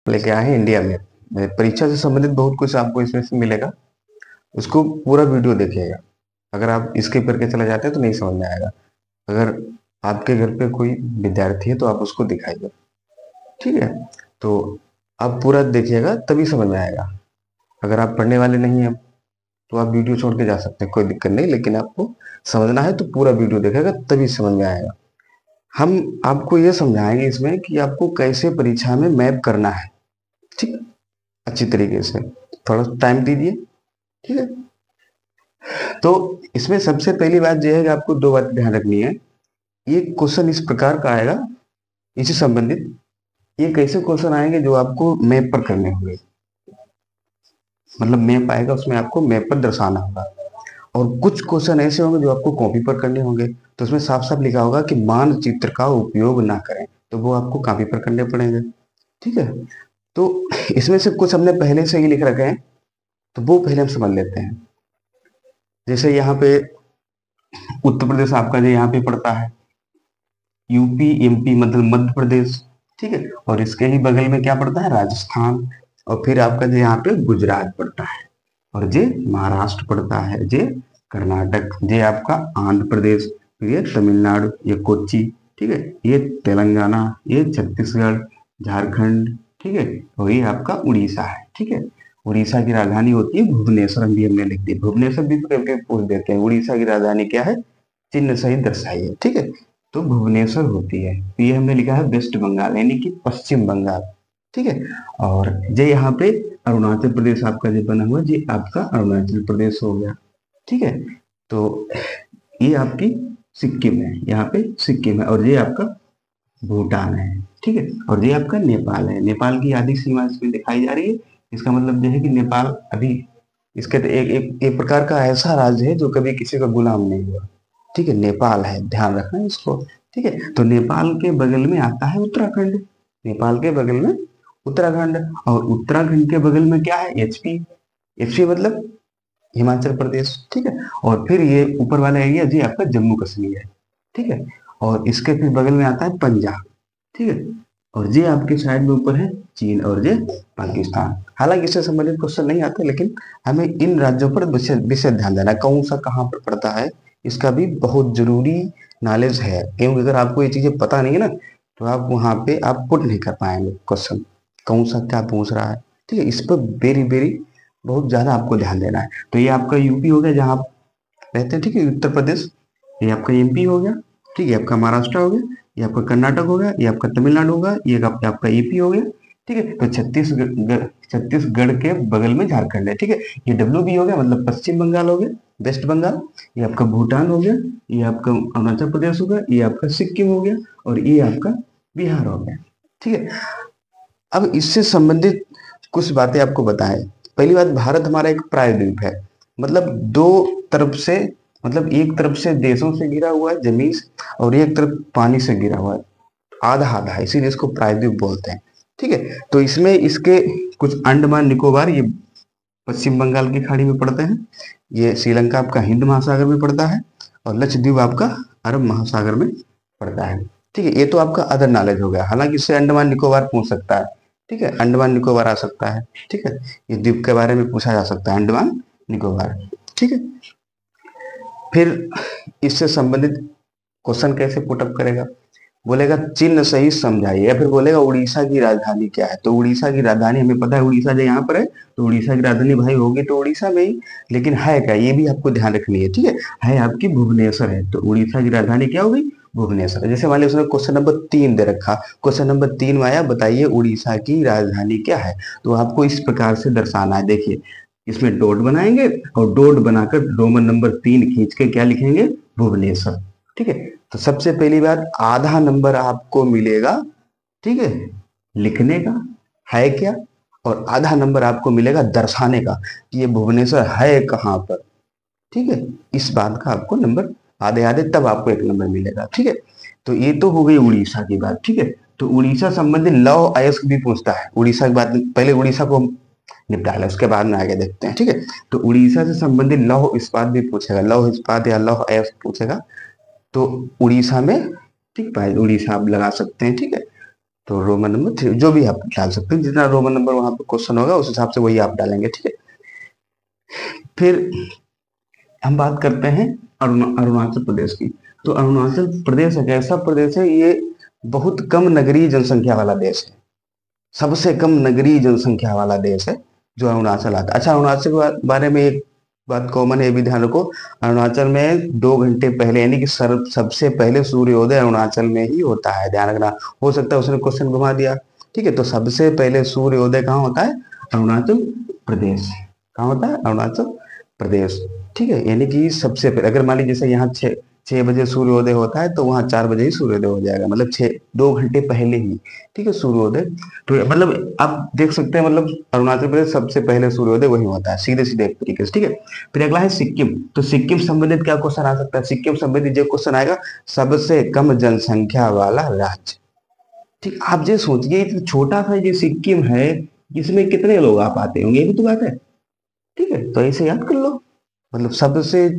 लेके आए हैं इंडिया में। परीक्षा से संबंधित बहुत कुछ आपको इसमें से मिलेगा, उसको पूरा वीडियो देखिएगा। अगर आप स्किप करके चले जाते हैं तो नहीं समझ में आएगा। अगर आपके घर पे कोई विद्यार्थी है तो आप उसको दिखाइए, ठीक है। तो आप पूरा देखिएगा तभी समझ में आएगा। अगर आप पढ़ने वाले नहीं हैं तो आप वीडियो छोड़ के जा सकते हैं, कोई दिक्कत नहीं, लेकिन आपको समझना है तो पूरा वीडियो देखेगा तभी समझ में आएगा। हम आपको ये समझाएंगे इसमें कि आपको कैसे परीक्षा में मैप करना है, ठीक, अच्छी तरीके से। थोड़ा टाइम दीजिए, ठीक है। तो इसमें सबसे पहली बात यह है कि आपको दो बात ध्यान रखनी है। ये क्वेश्चन इस प्रकार का आएगा, इससे संबंधित ये कैसे क्वेश्चन आएंगे जो आपको मैप पर करने होंगे। मतलब मैप आएगा, उसमें आपको मैप पर दर्शाना होगा। और कुछ क्वेश्चन ऐसे होंगे जो आपको कॉपी पर करने होंगे, तो उसमें साफ साफ लिखा होगा कि मानचित्र का उपयोग ना करें, तो वो आपको कॉपी पर करने पड़ेंगे, ठीक है। तो इसमें से कुछ हमने पहले से ही लिख रखे हैं, तो वो पहले हम समझ लेते हैं। जैसे यहाँ पे उत्तर प्रदेश आपका जो यहाँ पे पड़ता है, यूपी एमपी मतलब मध्य प्रदेश, ठीक है। और इसके ही बगल में क्या पड़ता है, राजस्थान। और फिर आपका जो यहाँ पे गुजरात पड़ता है, और ये महाराष्ट्र पड़ता है, ये कर्नाटक, ये आपका आंध्र प्रदेश, ये तमिलनाडु, ये कोच्चि, ठीक है, ये तेलंगाना, ये छत्तीसगढ़, झारखंड, ठीक है। और ये आपका उड़ीसा है, ठीक है। उड़ीसा की राजधानी होती है भुवनेश्वर, भी हमने लिख दी, भुवनेश्वर भी करके पूछ देते हैं। उड़ीसा की राजधानी क्या है, चिन्ह सहित दर्शाइए, ठीक है। तो भुवनेश्वर होती है, तो ये हमने लिखा है वेस्ट बंगाल यानी कि पश्चिम बंगाल, ठीक है। और ये यहाँ पे अरुणाचल प्रदेश आपका जो बना हुआ, ये आपका अरुणाचल प्रदेश हो गया, ठीक है। तो ये आपकी सिक्किम है, यहाँ पे सिक्किम है। और ये आपका भूटान है, ठीक है। और ये आपका नेपाल है, नेपाल की आधी सीमा इसमें दिखाई जा रही है। इसका मतलब यह है कि नेपाल अभी इसके तो एक प्रकार का ऐसा राज्य है जो कभी किसी का गुलाम नहीं हुआ, ठीक है। नेपाल है, ध्यान रखना इसको, ठीक है। तो नेपाल के बगल में आता है उत्तराखंड, नेपाल के बगल में उत्तराखंड। और उत्तराखंड के बगल में क्या है, एचपी, एचपी मतलब हिमाचल प्रदेश, ठीक है। और फिर ये ऊपर वाला एरिया जी आपका जम्मू कश्मीर है, ठीक है। और इसके फिर बगल में आता है पंजाब, ठीक है। और ये आपके साइड में ऊपर है चीन, और ये पाकिस्तान। हालांकि इससे संबंधित क्वेश्चन नहीं आते, लेकिन हमें इन राज्यों पर विशेष ध्यान देना है, कौन सा कहाँ पर पड़ता है, इसका भी बहुत जरूरी नॉलेज है। क्योंकि अगर आपको ये चीजें पता नहीं है ना, तो आप वहां पे आप पुट नहीं कर पाएंगे क्वेश्चन, कौन सा क्या पूछ रहा है, ठीक है। इस पर वेरी वेरी बहुत ज्यादा आपको ध्यान देना है। तो ये आपका यूपी हो गया जहाँ आप रहते हैं, ठीक है, उत्तर प्रदेश। ये आपका एमपी हो गया, ठीक है, आपका महाराष्ट्र हो गया, ये आपका कर्नाटक हो गया, ये आपका तमिलनाडु होगा, ये आपका ईपी हो गया, ठीक है। तो छत्तीसगढ़ के बगल में झारखंड है, ठीक है। ये डब्ल्यू बी हो गया, मतलब पश्चिम बंगाल हो गया, वेस्ट बंगाल। ये आपका भूटान हो गया, ये आपका अरुणाचल प्रदेश हो गया, ये आपका सिक्किम हो गया, और ये आपका बिहार हो गया, ठीक है। अब इससे संबंधित कुछ बातें आपको बताएं। पहली बात, भारत हमारा एक प्रायद्वीप है, मतलब दो तरफ से, मतलब एक तरफ से देशों से घिरा हुआ है जमीन से, और एक तरफ पानी से घिरा हुआ है, आधा आधा, इसीलिए इसको प्रायद्वीप बोलते हैं, ठीक है। तो इसमें इसके कुछ अंडमान निकोबार ये पश्चिम बंगाल की खाड़ी में पड़ते हैं, ये श्रीलंका आपका हिंद महासागर में पड़ता है, और लक्षद्वीप आपका अरब महासागर में पड़ता है, ठीक है। ये तो आपका अदर नॉलेज हो गया। हालांकि इससे अंडमान निकोबार पूछ सकता है, ठीक है, अंडमान निकोबार आ सकता है, ठीक है। ये द्वीप के बारे में पूछा जा सकता है, अंडमान निकोबार, ठीक है। फिर इससे संबंधित क्वेश्चन कैसे पुटअप करेगा, बोलेगा चिन्ह सही समझाइए, या फिर बोलेगा उड़ीसा की राजधानी क्या है। तो उड़ीसा की राजधानी हमें पता है, उड़ीसा जो यहाँ पर है, तो उड़ीसा की राजधानी भाई होगी तो उड़ीसा में ही, लेकिन है क्या ये भी आपको ध्यान रखनी है, ठीक है आपकी भुवनेश्वर है। तो उड़ीसा की राजधानी क्या होगी, भुवनेश्वर। जैसे मान लिया उसने क्वेश्चन नंबर 3 दे रखा, क्वेश्चन नंबर 3 में आया बताइए उड़ीसा की राजधानी क्या है, तो आपको इस प्रकार से दर्शाना है। देखिए इसमें डॉट बनाएंगे, और डॉट बनाकर रोमन नंबर 3 खींच के क्या लिखेंगे, भुवनेश्वर, ठीक है। तो सबसे पहली बात, आधा नंबर आपको मिलेगा, ठीक है, लिखने का है क्या, और आधा नंबर आपको मिलेगा दर्शाने का कि ये भुवनेश्वर है कहाँ पर, ठीक है। इस बात का आपको नंबर आधे आधे, तब आपको एक नंबर मिलेगा, ठीक है। तो ये तो हो गई उड़ीसा की बात, ठीक है। तो उड़ीसा संबंधित लौह अयस्क भी पूछता है। उड़ीसा की बात पहले उड़ीसा को निपटा ले, उसके बाद में आगे देखते हैं, ठीक है। तो उड़ीसा से संबंधित लौह इस्पात भी पूछेगा, लौह इस्पात या लौह अयस्क पूछेगा। तो उड़ीसा में, ठीक भाई, उड़ीसा आप लगा सकते हैं, ठीक है। तो रोमन नंबर 3 जो भी आप डाल सकते हैं, जितना रोमन नंबर वहां पे क्वेश्चन होगा उस हिसाब से वही आप डालेंगे, ठीक है। फिर हम बात करते हैं अरुणाचल प्रदेश की। तो अरुणाचल प्रदेश एक ऐसा प्रदेश है, ये बहुत कम नगरीय जनसंख्या वाला देश है, सबसे कम नगरीय जनसंख्या वाला देश है जो अरुणाचल आता है। अच्छा, अरुणाचल के बारे में एक बात कॉमन है, ये भी ध्यान रखो, अरुणाचल में 2 घंटे पहले यानी कि सबसे पहले सूर्योदय अरुणाचल में ही होता है, ध्यान रखना। हो सकता है उसने क्वेश्चन घुमा दिया, ठीक है। तो सबसे पहले सूर्योदय कहाँ होता है? अरुणाचल प्रदेश। कहाँ होता है? अरुणाचल प्रदेश, ठीक है। यानी कि सबसे पहले अगर मान लीजिए जैसे यहाँ 6 बजे सूर्योदय होता है तो वहाँ 4 बजे ही सूर्योदय हो जाएगा, मतलब 2 घंटे पहले ही, ठीक है, सूर्योदय। तो मतलब आप देख सकते हैं, मतलब अरुणाचल प्रदेश सबसे पहले सूर्योदय वही होता है, सीधे सीधे एक तरीके से, ठीक है। फिर अगला है सिक्किम। तो सिक्किम संबंधित क्या क्वेश्चन आ सकता है? सिक्किम संबंधित जो क्वेश्चन आएगा, सबसे कम जनसंख्या वाला राज्य, ठीक। आप ये सोचिए, इतना छोटा सा ये सिक्किम है, इसमें कितने लोग आ पाते होंगे, ये भी तो बात है, ठीक है। तो ऐसे याद कर लो, मतलब सबसे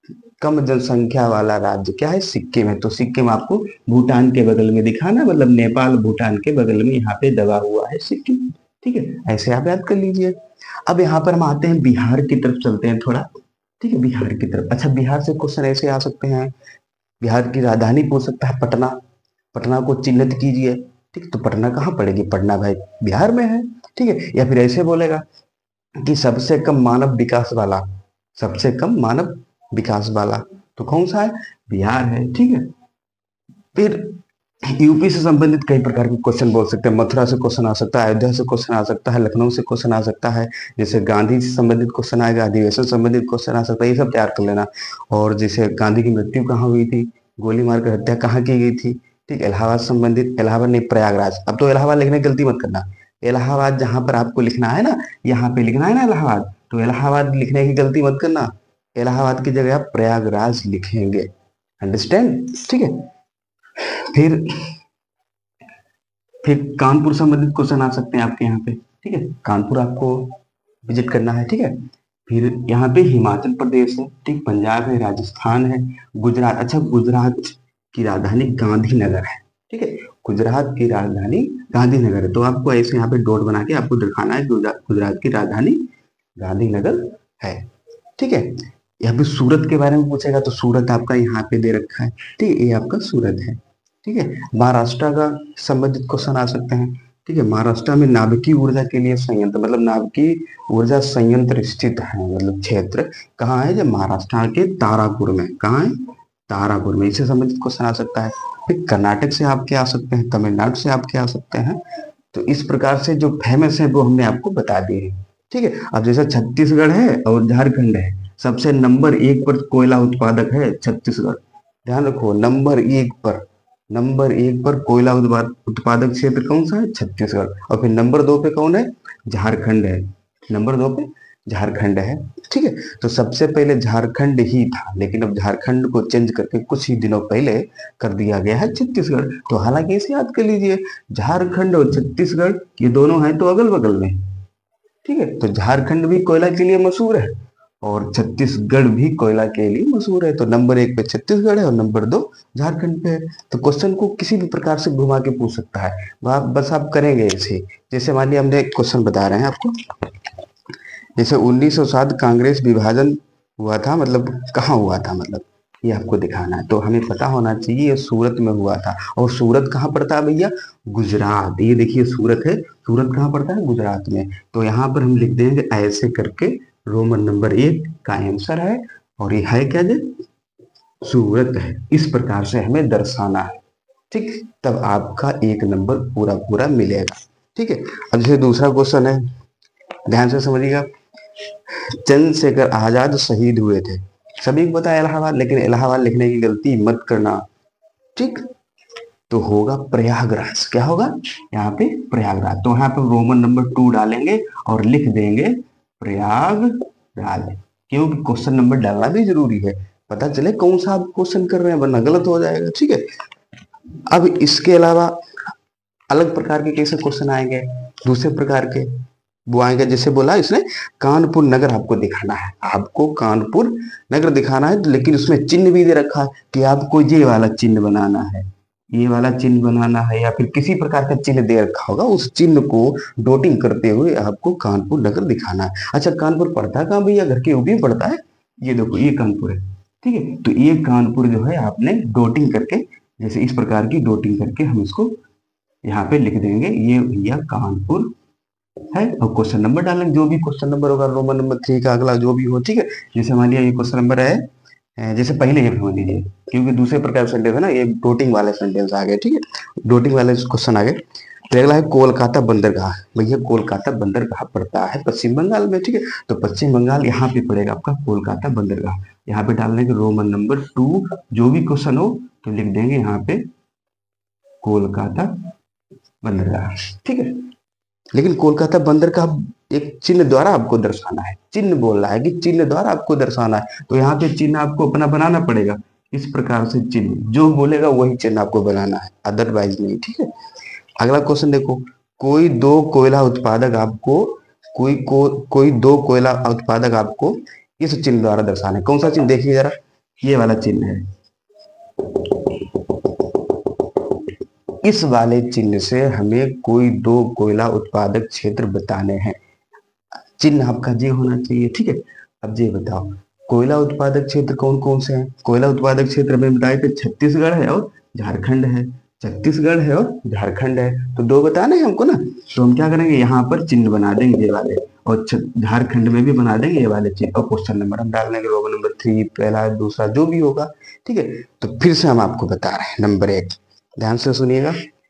कम जनसंख्या वाला राज्य क्या है? सिक्किम है। तो सिक्किम आपको भूटान के बगल में दिखाना, मतलब नेपाल भूटान के बगल में यहाँ पे दबा हुआ है सिक्किम, ठीक है। ऐसे आप याद कर लीजिए। अब यहाँ पर हम आते हैं, बिहार की तरफ चलते हैं थोड़ा, ठीक है, बिहार की तरफ। अच्छा, बिहार से क्वेश्चन ऐसे आ सकते हैं, बिहार की राजधानी पूछ सकता है पटना, पटना को चिन्हित कीजिए, ठीक। तो पटना कहाँ पड़ेगी? पटना भाई बिहार में है, ठीक है। या फिर ऐसे बोलेगा कि सबसे कम मानव विकास वाला, सबसे कम मानव विकास वाला, तो कौन सा है? बिहार है, ठीक है। फिर यूपी से संबंधित कई प्रकार के क्वेश्चन बोल सकते हैं, मथुरा से क्वेश्चन आ सकता है, अयोध्या से क्वेश्चन आ सकता है, लखनऊ से क्वेश्चन आ सकता है, जैसे गांधी से संबंधित क्वेश्चन आएगा, अधिवेशन से संबंधित क्वेश्चन आ सकता है, ये सब तैयार कर लेना। और जैसे गांधी की मृत्यु कहाँ हुई थी, गोली मारकर हत्या कहाँ की गई थी, ठीक। इलाहाबाद संबंधित, इलाहाबाद नहीं, प्रयागराज। अब तो इलाहाबाद लिखने की गलती मत करना, इलाहाबाद जहां पर आपको लिखना है ना, यहाँ पे लिखना है ना इलाहाबाद, तो इलाहाबाद लिखने की गलती मत करना, इलाहाबाद की जगह आप प्रयागराज लिखेंगे, अंडरस्टैंड, ठीक है। फिर फिर कानपुर संबंधित क्वेश्चन आ सकते हैं आपके यहाँ पे, ठीक है, कानपुर आपको विजिट करना है, ठीक है। फिर यहाँ पे हिमाचल प्रदेश है, ठीक, पंजाब है, राजस्थान है, गुजरात। अच्छा, गुजरात की राजधानी गांधीनगर है, ठीक है, गुजरात की राजधानी गांधीनगर है। तो आपको ऐसे यहाँ पे डॉट बना के आपको दिखाना है गुजरात की राजधानी गांधीनगर है, ठीक है। यहाँ पे सूरत के बारे में पूछेगा तो सूरत आपका यहाँ पे दे रखा है, ठीक है, ये आपका सूरत है, ठीक है। महाराष्ट्र का संबंधित क्वेश्चन आ सकते हैं, ठीक है। महाराष्ट्र में नाभिकीय ऊर्जा के लिए संयंत्र, मतलब नाभिकीय ऊर्जा संयंत्र स्थित है, मतलब क्षेत्र कहाँ है? जब महाराष्ट्र के तारापुर में, कहाँ है? तारापुर में, इससे संबंधित क्वेश्चन आ सकता है। फिर कर्नाटक से आपके आ सकते हैं, तमिलनाडु से आपके आ सकते हैं। तो इस प्रकार से जो फेमस है वो हमने आपको बता दिए हैं, ठीक है। अब जैसे छत्तीसगढ़ है और झारखंड है, सबसे नंबर 1 पर कोयला उत्पादक है छत्तीसगढ़, ध्यान रखो, नंबर 1 पर कोयला उत्पादक क्षेत्र कौन सा है? छत्तीसगढ़। और फिर नंबर 2 पे कौन है? झारखंड है, नंबर 2 पे झारखंड है, ठीक है। तो सबसे पहले झारखंड ही था, लेकिन अब झारखंड को चेंज करके कुछ ही दिनों पहले कर दिया गया है छत्तीसगढ़। तो हालांकि इसे याद कर लीजिए, झारखंड और छत्तीसगढ़ ये दोनों हैं तो अगल बगल में, ठीक है। तो झारखंड भी कोयला के लिए मशहूर है और छत्तीसगढ़ भी कोयला के लिए मशहूर है। तो नंबर 1 पे छत्तीसगढ़ है और नंबर 2 झारखंड पे है। तो क्वेश्चन को किसी भी प्रकार से घुमा के पूछ सकता है, बस आप करेंगे ऐसे। जैसे मान लिया हमने क्वेश्चन बता रहे हैं आपको, जैसे 1907 कांग्रेस विभाजन हुआ था, मतलब कहाँ हुआ था, मतलब ये आपको दिखाना है। तो हमें पता होना चाहिए ये सूरत में हुआ था। और सूरत कहाँ पड़ता है भैया? गुजरात। ये देखिए सूरत है, सूरत कहाँ पड़ता है? गुजरात में। तो यहाँ पर हम लिख देंगे ऐसे करके, रोमन नंबर 1 का आंसर है, और ये है क्या? जी, सूरत है। इस प्रकार से हमें दर्शाना है, ठीक। तब आपका 1 नंबर पूरा पूरा मिलेगा, ठीक है। अब जैसे दूसरा क्वेश्चन है, ध्यान से समझिएगा। चंद्रशेखर आजाद शहीद हुए थे, सभी को पता है इलाहाबाद, लेकिन इलाहाबाद लिखने की गलती मत करना, ठीक। तो होगा प्रयागराज। क्या होगा यहाँ पे? प्रयागराज। तो यहाँ पे रोमन नंबर 2 डालेंगे और लिख देंगे प्रयागराज, क्योंकि क्वेश्चन नंबर डालना भी जरूरी है, पता चले कौन सा आप क्वेश्चन कर रहे हैं, वरना गलत हो जाएगा, ठीक है। अब इसके अलावा अलग प्रकार के कैसे क्वेश्चन आएंगे, दूसरे प्रकार के वो आएंगे। जैसे बोला इसने कानपुर नगर आपको दिखाना है, आपको कानपुर नगर दिखाना है, लेकिन उसमें चिन्ह भी दे रखा है कि आपको ये वाला चिन्ह बनाना है, ये वाला चिन्ह बनाना है या फिर किसी प्रकार का चिन्ह दे रखा होगा, उस चिन्ह को डोटिंग करते हुए आपको कानपुर नगर दिखाना है। अच्छा, कानपुर पड़ता कहाँ भैया? घर के यूपी में पड़ता है। ये देखो, ये कानपुर है। ठीक है, तो ये कानपुर जो है आपने डोटिंग करके, जैसे इस प्रकार की डोटिंग करके हम इसको यहाँ पे लिख देंगे, ये भैया कानपुर है। और क्वेश्चन नंबर डालेंगे, जो भी क्वेश्चन नंबर होगा, रोमन नंबर 3 का अगला जो भी हो। ठीक है, जैसे मान लिया ये क्वेश्चन नंबर है, जैसे पहले ये समझ लीजिए, क्योंकि दूसरे प्रकार सेंटेंस है ना, ये डोटिंग वाले सेंटेंस आ गए। ठीक है, डोटिंग वाले क्वेश्चन आ गए। तो अगला है कोलकाता बंदरगाह। भैया कोलकाता बंदरगाह पड़ता है पश्चिम बंगाल में। ठीक है, तो पश्चिम बंगाल यहाँ पे पड़ेगा आपका कोलकाता बंदरगाह। यहाँ पे डालने के रोमन नंबर 2, जो भी क्वेश्चन हो तो लिख देंगे यहाँ पे कोलकाता बंदरगाह। ठीक है, लेकिन कोलकाता बंदर का एक चिन्ह द्वारा आपको दर्शाना है। चिन्ह बोल रहा है कि चिन्ह द्वारा आपको दर्शाना है, तो यहाँ पे चिन्ह आपको अपना बनाना पड़ेगा। इस प्रकार से चिन्ह जो बोलेगा वही चिन्ह आपको बनाना है, अदरवाइज नहीं। ठीक है, अगला क्वेश्चन देखो, कोई दो कोयला उत्पादक आपको कोई दो कोयला उत्पादक आपको इस चिन्ह द्वारा दर्शाना है। कौन सा चिन्ह? देखिए जरा, ये वाला चिन्ह है। इस वाले चिन्ह से हमें कोई दो कोयला उत्पादक क्षेत्र बताने हैं। चिन्ह आपका ये होना चाहिए। ठीक है, अब ये बताओ, कोयला उत्पादक क्षेत्र कौन कौन से हैं? कोयला उत्पादक क्षेत्र में बताए थे छत्तीसगढ़ है और झारखंड है। छत्तीसगढ़ है और झारखंड है, तो दो बताने हैं हमको ना। तो हम क्या करेंगे, यहाँ पर चिन्ह बना देंगे ये वाले, और झारखंड में भी बना देंगे ये वाले चिन्ह, और क्वेश्चन नंबर हम डाल देंगे रोमन नंबर 3, पहला दूसरा जो भी होगा। ठीक है, तो फिर से हम आपको बता रहे हैं। नंबर 1, ध्यान से सुनिएगा,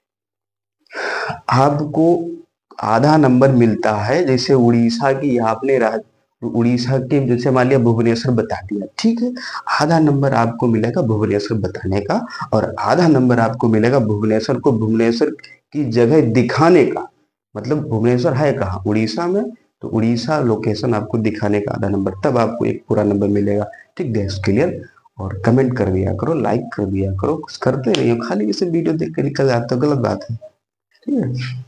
आपको आधा नंबर मिलता है। जैसे उड़ीसा की आपने उड़ीसा के जैसे मान लिया भुवनेश्वर बता दिया। ठीक है, आधा नंबर आपको मिलेगा भुवनेश्वर बताने का, और आधा नंबर आपको मिलेगा भुवनेश्वर को भुवनेश्वर की जगह दिखाने का। मतलब भुवनेश्वर है कहाँ? उड़ीसा में, तो उड़ीसा लोकेशन आपको दिखाने का आधा नंबर, तब आपको एक पूरा नंबर मिलेगा। ठीक, दैट्स क्लियर। और कमेंट कर दिया करो, लाइक कर दिया करो, कुछ करते नहीं हो, खाली इसे वीडियो देख कर निकल जाते हो, गलत बात है। ठीक है।